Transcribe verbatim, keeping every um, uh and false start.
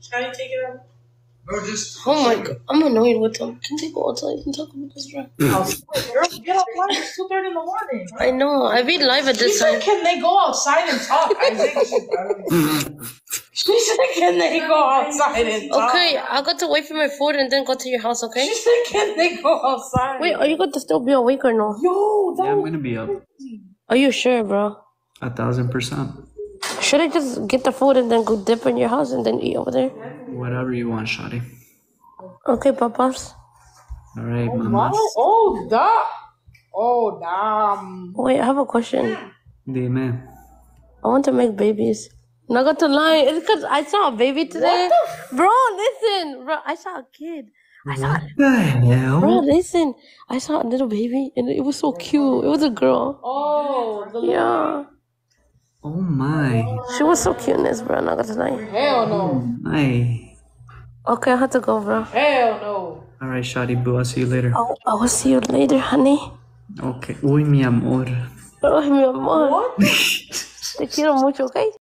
Shawty, take it out. Bro, just. Oh my god, I'm annoyed with them. Can they go outside and talk about this, bro? Oh, girl, get up live. It's two thirty in the morning. I know. I be live at this she said, time. can they go outside and talk? I think she said, can they go outside and talk? Okay, I got to wait for my food and then go to your house, okay? She said, can they go outside? Wait, are you going to still be awake or no? Yo, that Yeah, I'm was gonna be up. Are you sure, bro? A thousand percent. Should I just get the food and then go dip in your house and then eat over there? Whatever you want, shawty. Okay, papas. All right, Oh, mamas. oh, da. Oh, damn. Wait, I have a question. Dime. I want to make babies. Not gonna lie, it's because I saw a baby today. Bro, listen. Bro, I saw a kid. I saw What the hell? Bro, listen. I saw a little baby and it was so cute. It was a girl. Oh, the Yeah. Oh my. She was so cute in this, bro. Not gonna lie. Hell no. My. Okay, I have to go, bro. Hell no. All right, shawty boo. I'll see you later. Oh, I will see you later, honey. Okay. Uy, mi amor. Ay, mi amor. What? Te quiero mucho, okay?